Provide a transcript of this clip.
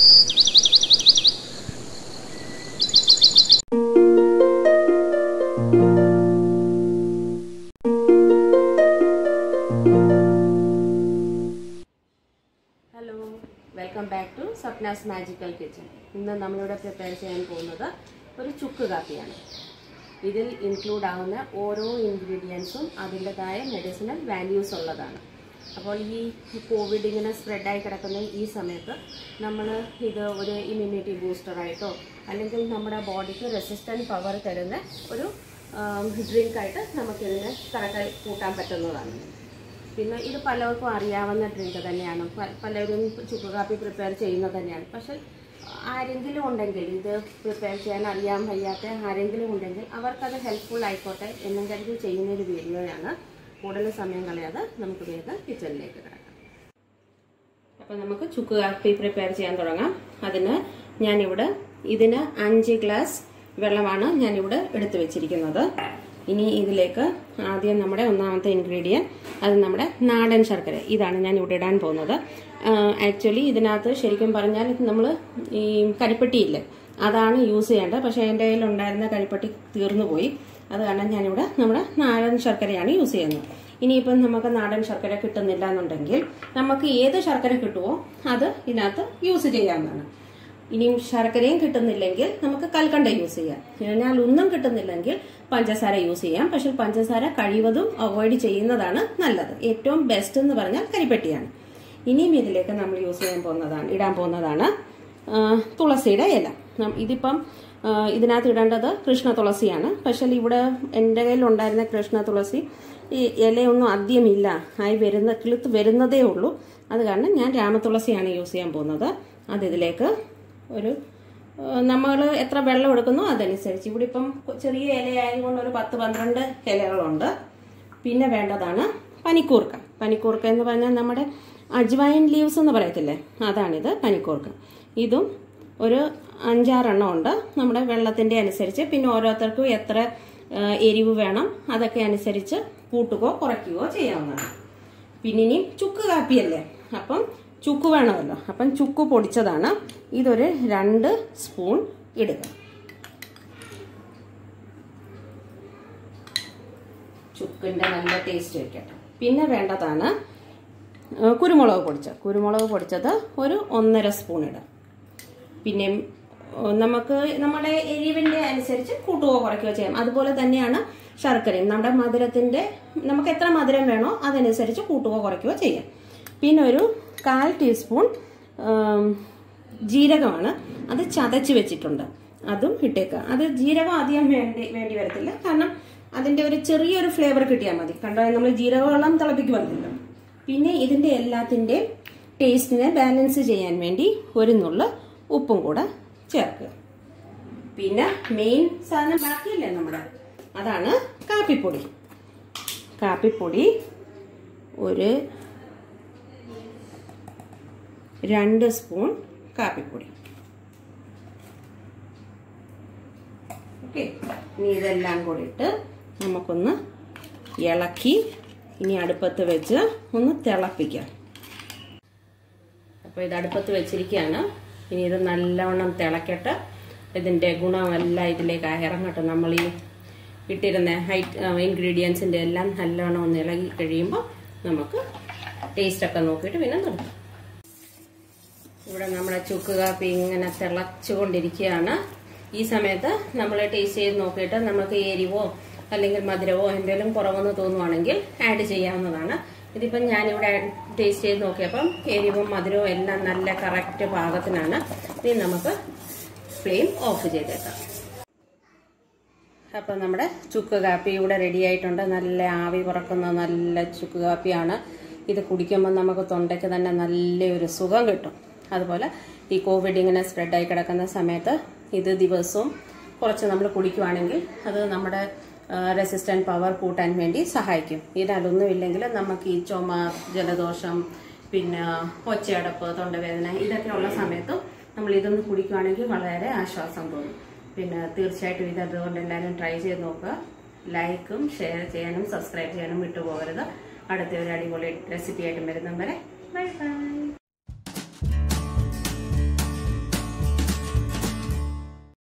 Welcome back to Swapna's magical kitchen. ഇന്ന് നമ്മളിവിടെ prepare ചെയ്യാൻ പോകുന്നത് ഒരു ചുക്ക് കാപ്പിയാണ്. ഇതിൽ ഇൻക്ലൂഡ് ആവുന്ന ഓരോ ഇൻഗ്രീഡിയൻസും അതിൻ്റെതായ മെഡിസിനൽ വാല്യൂസ് ഉള്ളതാണ്. അപ്പോൾ ഈ കോവിഡ് ഇങ്ങനെ സ്പ്രെഡായി കിടക്കുന്ന ഈ സമയത്ത് നമ്മൾ ഇത് ഒരു ഇമ്മ്യൂണിറ്റി ബൂസ്റ്ററായിട്ടോ അല്ലെങ്കിൽ നമ്മുടെ ബോഡിക്ക് റെസിസ്റ്റൻറ്റ് പവർ തരുന്ന ഒരു ഡ്രിങ്കായിട്ട് നമുക്കിതിനെ കണക്കായി കൂട്ടാൻ പറ്റുന്നതാണ്. പിന്നെ ഇത് പലർക്കും അറിയാവുന്ന ഡ്രിങ്ക് തന്നെയാണ്, പലരും ചുക്ക് കാപ്പി പ്രിപ്പയർ ചെയ്യുന്നത് തന്നെയാണ്. പക്ഷെ ആരെങ്കിലും ഉണ്ടെങ്കിൽ ഇത് പ്രിപ്പയർ ചെയ്യാൻ അറിയാൻ വയ്യാത്ത ആരെങ്കിലും ഉണ്ടെങ്കിൽ അവർക്കത് ഹെൽപ്ഫുൾ ആയിക്കോട്ടെ എന്നും കരുതി ചെയ്യുന്നൊരു വീഡിയോയാണ്. കൂടുതൽ സമയം കളയാതെ നമുക്ക് വേഗം കിച്ചണിലേക്ക് കിടക്കാം. അപ്പോൾ നമുക്ക് ചുക്ക് കാപ്പി പ്രിപ്പയർ ചെയ്യാൻ തുടങ്ങാം. അതിന് ഞാനിവിടെ 5 ഗ്ലാസ് വെള്ളമാണ് ഞാനിവിടെ എടുത്തു വെച്ചിരിക്കുന്നത്. ഇനി ഇതിലേക്ക് ആദ്യം നമ്മുടെ ഒന്നാമത്തെ ഇൻഗ്രീഡിയൻറ്റ് അത് നമ്മുടെ നാടൻ ശർക്കര, ഇതാണ് ഞാൻ ഇവിടെ ഇടാൻ പോകുന്നത്. ആക്ച്വലി ഇതിനകത്ത് ശരിക്കും പറഞ്ഞാൽ നമ്മൾ ഈ കരിപ്പെട്ടിയില്ലേ അതാണ് യൂസ് ചെയ്യേണ്ടത്. പക്ഷേ എൻ്റെ കയ്യിലുണ്ടായിരുന്ന കരിപ്പെട്ടി തീർന്നു പോയി. അത് കാരണം ഞാനിവിടെ നമ്മുടെ നാടൻ ശർക്കരയാണ് യൂസ് ചെയ്യുന്നത്. ഇനിയിപ്പം നമുക്ക് നാടൻ ശർക്കര കിട്ടുന്നില്ല എന്നുണ്ടെങ്കിൽ നമുക്ക് ഏത് ശർക്കര കിട്ടുമോ അത് ഇതിനകത്ത് യൂസ് ചെയ്യാവുന്നതാണ്. ഇനിയും ശർക്കരയും കിട്ടുന്നില്ലെങ്കിൽ നമുക്ക് കൽക്കണ്ട യൂസ് ചെയ്യാം. എന്നാൽ ഒന്നും കിട്ടുന്നില്ലെങ്കിൽ പഞ്ചസാര യൂസ് ചെയ്യാം. പക്ഷെ പഞ്ചസാര കഴിവതും അവോയ്ഡ് ചെയ്യുന്നതാണ് നല്ലത്. ഏറ്റവും ബെസ്റ്റ് എന്ന് പറഞ്ഞാൽ കരിപ്പെട്ടിയാണ്. ഇനിയും ഇതിലേക്ക് നമ്മൾ ഇടാൻ പോകുന്നതാണ് തുളസിയുടെ ഇല. ഇതിപ്പം ഇതിനകത്ത് ഇടേണ്ടത് കൃഷ്ണ തുളസിയാണ്. പക്ഷെ ഇവിടെ എൻ്റെ കയ്യിലുണ്ടായിരുന്ന കൃഷ്ണ തുളസി ഈ ഇലയൊന്നും ആദ്യമില്ല, കിളുത്ത് വരുന്നതേ ഉള്ളൂ. അത് കാരണം ഞാൻ രാമതുളസിയാണ് യൂസ് ചെയ്യാൻ പോകുന്നത്. അതിലേക്ക് നമ്മൾ എത്ര വെള്ളം എടുക്കുന്നോ അതനുസരിച്ച്, ഇവിടെ ഇപ്പം ചെറിയ ഇലയായതുകൊണ്ട് ഒരു 10-12 ഇലകളുണ്ട്. പിന്നെ വേണ്ടതാണ് പനിക്കൂർക്ക. പനിക്കൂർക്ക എന്ന് പറഞ്ഞാൽ നമ്മുടെ അജ്വൈൻ ലീവ്സ് എന്ന് പറയത്തില്ലേ, അതാണിത് പനിക്കൂർക്ക. ഇതും ഒരു 5-6 എണ്ണം ഉണ്ട്. നമ്മുടെ വെള്ളത്തിന്റെ അനുസരിച്ച്, പിന്നെ ഓരോരുത്തർക്കും എത്ര എരിവ് വേണം അതൊക്കെ അനുസരിച്ച് കൂട്ടുകയോ കുറയ്ക്കുകയോ ചെയ്യാവുന്നതാണ്. പിന്നെ ഇനി ചുക്ക് കാപ്പിയല്ലേ, അപ്പം ചുക്ക് വേണമല്ലോ. അപ്പം ചുക്ക് പൊടിച്ചതാണ്. ഇതൊരു 2 സ്പൂൺ ഇടുക. ചുക്കിന്റെ നല്ല ടേസ്റ്റ് വയ്ക്കട്ടെ. പിന്നെ വേണ്ടതാണ് കുരുമുളക് പൊടിച്ചത് ഒരു 1.5 സ്പൂൺ ഇടാം. പിന്നെ നമുക്ക് നമ്മുടെ എരിവിന്റെ അനുസരിച്ച് കൂട്ടുകയോ കുറയ്ക്കുകയോ ചെയ്യാം. അതുപോലെ തന്നെയാണ് ശർക്കരയും. നമ്മുടെ നമുക്ക് എത്ര മധുരം വേണോ അതനുസരിച്ച് കൂട്ടുകയോ കുറയ്ക്കുകയോ ചെയ്യാം. പിന്നെ ഒരു 1/4 ടീസ്പൂൺ ജീരകമാണ്, അത് ചതച്ച് വെച്ചിട്ടുണ്ട്, അതും ഇട്ടേക്കുക. അത് ജീരകം അധികം വേണ്ടി വരത്തില്ല, കാരണം അതിന്റെ ഒരു ചെറിയൊരു ഫ്ലേവർ കിട്ടിയാൽ മതി. കണ്ടോ, നമ്മൾ ജീരകവെള്ളം തിളപ്പിക്കുമല്ലോ. പിന്നെ ഇതിന്റെ എല്ലാത്തിന്റെ ടേസ്റ്റിനെ ബാലൻസ് ചെയ്യാൻ വേണ്ടി ഒരു നുള്ള് ഉപ്പും കൂടെ ചേർക്കുക. പിന്നെ മെയിൻ സാധനം ബാക്കിയല്ലേ നമ്മുടെ, അതാണ് കാപ്പിപ്പൊടി. കാപ്പിപ്പൊടി ഒരു 2 സ്പൂൺ കാപ്പിപ്പൊടി. ഓക്കെ, ഇനി ഇതെല്ലാം കൂടി ഇട്ട് നമുക്കൊന്ന് ഇളക്കി ഇനി അടുപ്പത്ത് വെച്ച് ഒന്ന് തിളപ്പിക്കാം. അപ്പോൾ ഇത് അടുപ്പത്ത് വെച്ചിരിക്കുകയാണ്. ഇനി ഇത് നല്ലവണ്ണം തിളക്കട്ടെ. ഇതിൻ്റെ ഗുണമെല്ലാം ഇതിലേക്ക് ഇറങ്ങട്ടെ. നമ്മൾ ഈ ഇട്ടിരുന്ന ഇൻഗ്രീഡിയൻസിൻ്റെ എല്ലാം നല്ലവണ്ണം ഒന്ന് ഇളകി കഴിയുമ്പോൾ നമുക്ക് ടേസ്റ്റൊക്കെ നോക്കിയിട്ട് പിന്നെ നിർത്താം. ഇവിടെ നമ്മുടെ ചുക്ക് കാപ്പി ഇങ്ങനെ തിളച്ചുകൊണ്ടിരിക്കുകയാണ്. ഈ സമയത്ത് നമ്മൾ ടേസ്റ്റ് ചെയ്ത് നോക്കിയിട്ട് നമുക്ക് എരിവോ അല്ലെങ്കിൽ മധുരവോ എന്തെങ്കിലും കുറവെന്ന് തോന്നുവാണെങ്കിൽ ആഡ് ചെയ്യാവുന്നതാണ്. ഇതിപ്പം ഞാനിവിടെ ടേസ്റ്റ് ചെയ്ത് നോക്കിയപ്പം എരിവും മധുരവും എല്ലാം നല്ല കറക്റ്റ് പാകത്തിനാണ്. ഇനി നമുക്ക് ഫ്ലെയിം ഓഫ് ചെയ്തേക്കാം. അപ്പം നമ്മുടെ ചുക്ക് കാപ്പി ഇവിടെ റെഡി ആയിട്ടുണ്ട്. നല്ല ആവി പറക്കുന്ന നല്ല ചുക്ക് കാപ്പിയാണ്. ഇത് കുടിക്കുമ്പോൾ നമുക്ക് തൊണ്ടയ്ക്ക് തന്നെ നല്ലൊരു സുഖം കിട്ടും. അതുപോലെ ഈ കോവിഡ് ഇങ്ങനെ സ്പ്രെഡായി കിടക്കുന്ന സമയത്ത് ഇത് ദിവസവും കുറച്ച് നമ്മൾ കുടിക്കുവാണെങ്കിൽ അത് നമ്മുടെ റെസിസ്റ്റൻറ്റ് പവർ കൂട്ടാൻ വേണ്ടി സഹായിക്കും. ഇതിലൊന്നുമില്ലെങ്കിൽ നമുക്ക് ഈ ചുമ, ജലദോഷം, പിന്നെ ഒച്ചയടപ്പ്, തൊണ്ടവേദന ഇതൊക്കെ ഉള്ള സമയത്തും നമ്മൾ ഇതൊന്ന് കുടിക്കുവാണെങ്കിൽ വളരെ ആശ്വാസം തോന്നും. പിന്നെ തീർച്ചയായിട്ടും ഇത് അതുകൊണ്ട് എല്ലാവരും ട്രൈ ചെയ്ത് നോക്കുക. ലൈക്കും ഷെയർ ചെയ്യാനും സബ്സ്ക്രൈബ് ചെയ്യാനും വിട്ടുപോകരുത്. അടുത്ത ഒരു അടിപൊളി റെസിപ്പി ആയിട്ട് വരുന്നവരെ ബൈ ബൈ.